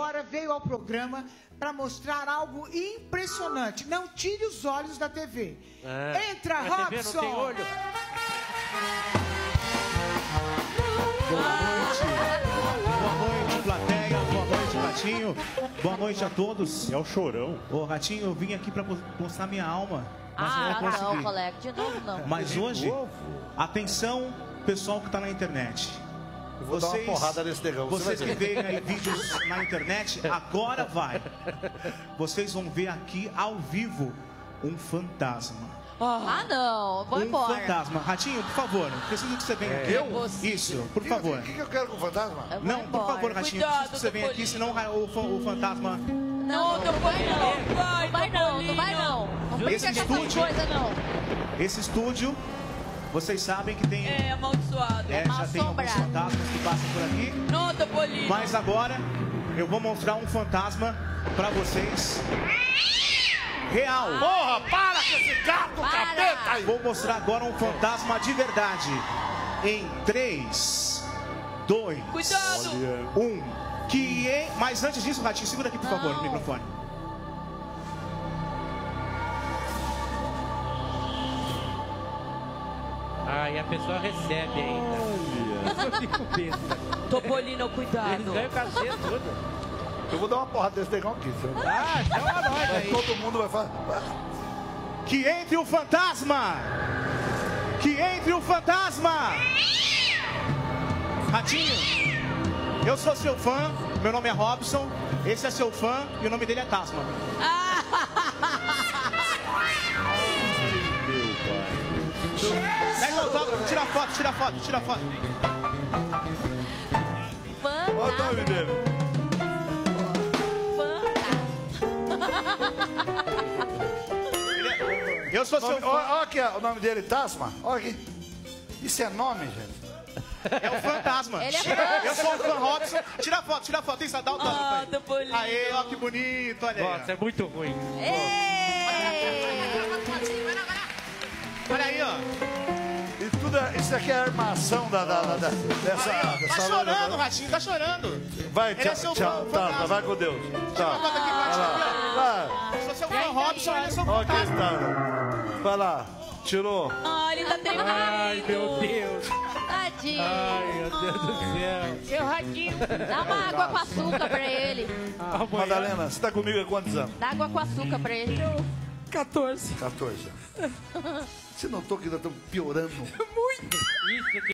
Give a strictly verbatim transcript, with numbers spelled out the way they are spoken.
agora veio ao programa para mostrar algo impressionante. Não tire os olhos da T V. É. Entra, a Robson! T V não tem olho. Boa noite. Boa noite, plateia. Boa noite, Ratinho. Boa noite a todos. É o Chorão. Ô, Ratinho, eu vim aqui para mostrar minha alma. Mas Ah, não, não, colega. De novo, não. Mas hoje, atenção, pessoal que está na internet. Eu vou vocês, dar uma porrada nesse negão. Vocês que veem aí vídeos na internet, agora vai. Vocês vão ver aqui ao vivo um fantasma. Ah, não. Vou um embora. fantasma. Ratinho, por favor, preciso que você venha aqui. Eu? Isso, por favor. O que, que eu quero com o fantasma? Eu vou Não, por embora. favor, Ratinho, Cuidado, preciso que você venha aqui, senão o, fa- o fantasma... Não, não vai não. Vai, Não vai não, não vai não. Não brinca Esse com essas estúdio- coisas, não. Esse estúdio, vocês sabem que tem... É amaldiçoado. É, já tem alguns assombrado. fantasmas que passam por aqui. Não, Topolino. Mas agora eu vou mostrar um fantasma pra vocês. Real. Porra, para com esse gato Para. capeta aí! Vou mostrar agora um fantasma de verdade. Em três, dois, Cuidado. um. Que é... Mas antes disso, Ratinho, segura aqui, por favor, Não. o microfone. Ah, e a pessoa recebe ainda. Eu fico besta. Topolino, Eles cuidado. ganham o cachê tudo. Eu vou dar uma porrada desse negão aqui. senão- Ah, chama nós Mas aí. todo mundo vai falar. Que entre o fantasma. Que entre o fantasma. Ratinho, eu sou seu fã. Meu nome é Robson. Esse é seu fã e o nome dele é Tasma. Pega o autógrafo, tira foto, tira foto, tira foto. Olha o nome dele. Ele é- Eu sou seu Nome- fã. Olha olha aqui, ó, o nome dele, Tasma. Olha aqui. Isso é nome, gente? É o fantasma. Ele é fã. Eu sou o fã Robson. Tira foto, tira foto. Isso, dá o autógrafo Ah, aí. Topolino. Aê, ó que bonito, olha aí. Nossa, é muito ruim. Olha aí, ó. E tudo é- isso aqui é armação da, da, da- da- dessa, Aí, ó. Tá dessa chorando, loira. Ratinho, tá chorando. Vai, Ele é tchau, seu tchau. fã, Tá, fantasma. vai com Deus. Tira uma Tá. foto aqui, Vai Ratinho. lá. Vai. Eu sou seu fã Robson, ele é seu Olha quem fantasma. está. Vai lá. Tirou. Ah, ele tá tremendo. Ai, meu Deus. Tadinho. Ai, meu Deus do céu. Seu Ratinho. Dá uma água com açúcar pra ele. Amanhã... Madalena, você tá comigo há quantos anos? Dá água com açúcar pra ele. quatorze. quatorze. Você notou que nós estamos piorando? Isso que